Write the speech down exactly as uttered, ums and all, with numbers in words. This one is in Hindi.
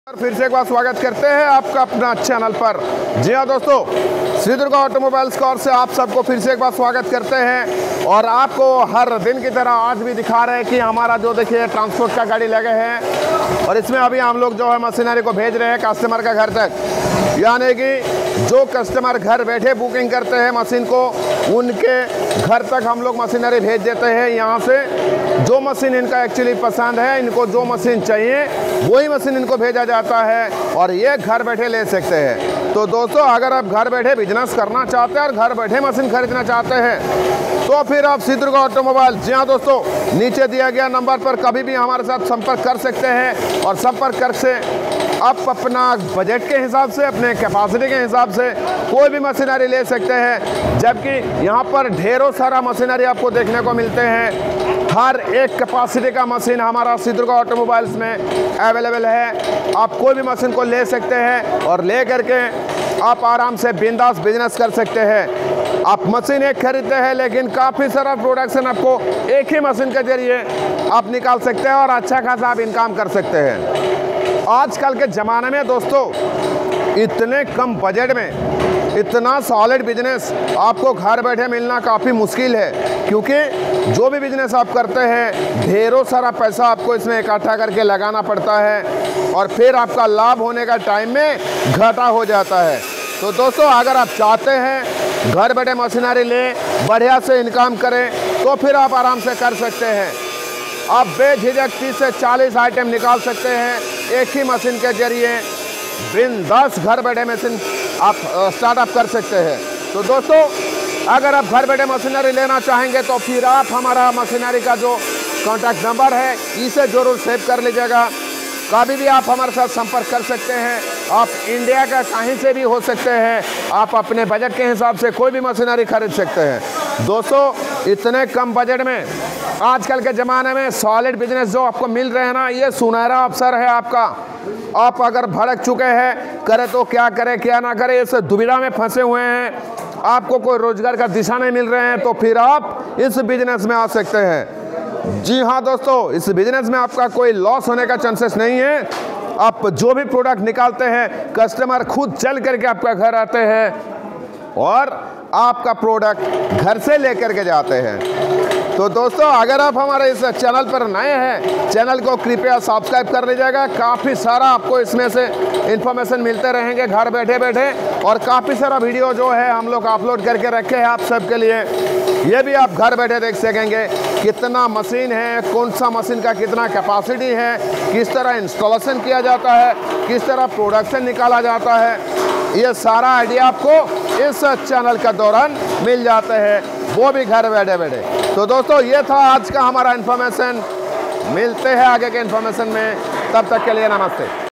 फिर से एक बार स्वागत करते हैं आपका अपना चैनल पर। जी हाँ दोस्तों, श्री दुर्गा ऑटोमोबाइल्स की ओर से आप सबको फिर से एक बार स्वागत करते हैं और आपको हर दिन की तरह आज भी दिखा रहे हैं कि हमारा जो देखिए ट्रांसपोर्ट का गाड़ी लगे हैं और इसमें अभी हम लोग जो है मशीनरी को भेज रहे हैं कस्टमर का घर तक। यानी कि जो कस्टमर घर बैठे बुकिंग करते हैं मशीन को, उनके घर तक हम लोग मशीनरी भेज देते हैं। यहाँ से जो मशीन इनका एक्चुअली पसंद है, इनको जो मशीन चाहिए वही मशीन इनको भेजा जाता है और ये घर बैठे ले सकते हैं। तो दोस्तों, अगर आप घर बैठे बिजनेस करना चाहते हैं और घर बैठे मशीन खरीदना चाहते हैं तो फिर आप श्री दुर्गा ऑटोमोबाइल, जी हाँ दोस्तों, नीचे दिया गया नंबर पर कभी भी हमारे साथ संपर्क कर सकते हैं और संपर्क कर से आप अपना बजट के हिसाब से, अपने कैपेसिटी के हिसाब से कोई भी मशीनरी ले सकते हैं। जबकि यहाँ पर ढेरों सारा मशीनरी आपको देखने को मिलते हैं। हर एक कैपेसिटी का मशीन हमारा श्री दुर्गा ऑटोमोबाइल्स में अवेलेबल है। आप कोई भी मशीन को ले सकते हैं और ले करके आप आराम से बिंदास बिजनेस कर सकते हैं। आप मशीन एक खरीदते हैं लेकिन काफ़ी सारा प्रोडक्शन आपको एक ही मशीन के जरिए आप निकाल सकते हैं और अच्छा खासा आप इनकम कर सकते हैं। आजकल के ज़माने में दोस्तों, इतने कम बजट में इतना सॉलिड बिजनेस आपको घर बैठे मिलना काफ़ी मुश्किल है, क्योंकि जो भी बिजनेस आप करते हैं ढेरों सारा पैसा आपको इसमें इकट्ठा करके लगाना पड़ता है और फिर आपका लाभ होने का टाइम में घाटा हो जाता है। तो दोस्तों, अगर आप चाहते हैं घर बैठे मशीनरी ले, बढ़िया से इनकम करें, तो फिर आप आराम से कर सकते हैं। आप बेझिझक तीस से चालीस आइटम निकाल सकते हैं एक ही मशीन के जरिए। बिंदास घर बैठे मशीन आप स्टार्टअप कर सकते हैं। तो दोस्तों, अगर आप घर बैठे मशीनरी लेना चाहेंगे तो फिर आप हमारा मशीनरी का जो कॉन्टैक्ट नंबर है इसे ज़रूर सेव कर लीजिएगा। कभी भी आप हमारे साथ संपर्क कर सकते हैं। आप इंडिया का कहीं से भी हो सकते हैं। आप अपने बजट के हिसाब से कोई भी मशीनरी खरीद सकते हैं। दोस्तों, इतने कम बजट में आजकल के ज़माने में सॉलिड बिजनेस जो आपको मिल रहे हैं ना, ये सुनहरा अवसर है आपका। आप अगर भड़क चुके हैं, करे तो क्या करें क्या ना करें, इस दुविधा में फंसे हुए हैं, आपको कोई रोजगार का दिशा नहीं मिल रहे हैं, तो फिर आप इस बिजनेस में आ सकते हैं। जी हाँ दोस्तों, इस बिजनेस में आपका कोई लॉस होने का चांसेस नहीं है। आप जो भी प्रोडक्ट निकालते हैं, कस्टमर खुद चल करके आपका घर आते हैं और आपका प्रोडक्ट घर से लेकर के जाते हैं। तो दोस्तों, अगर आप हमारे इस चैनल पर नए हैं, चैनल को कृपया सब्सक्राइब कर लीजिएगा। काफ़ी सारा आपको इसमें से इन्फॉर्मेशन मिलते रहेंगे घर बैठे बैठे और काफ़ी सारा वीडियो जो है हम लोग अपलोड करके रखे हैं आप सबके लिए। ये भी आप घर बैठे देख सकेंगे कितना मशीन है, कौन सा मशीन का कितना कैपेसिटी है, किस तरह इंस्टॉलेशन किया जाता है, किस तरह प्रोडक्शन निकाला जाता है। ये सारा आइडिया आपको इस चैनल के दौरान मिल जाते हैं, वो भी घर बैठे बैठे। तो दोस्तों, ये था आज का हमारा इन्फॉर्मेशन। मिलते हैं आगे के इन्फॉर्मेशन में, तब तक के लिए नमस्ते।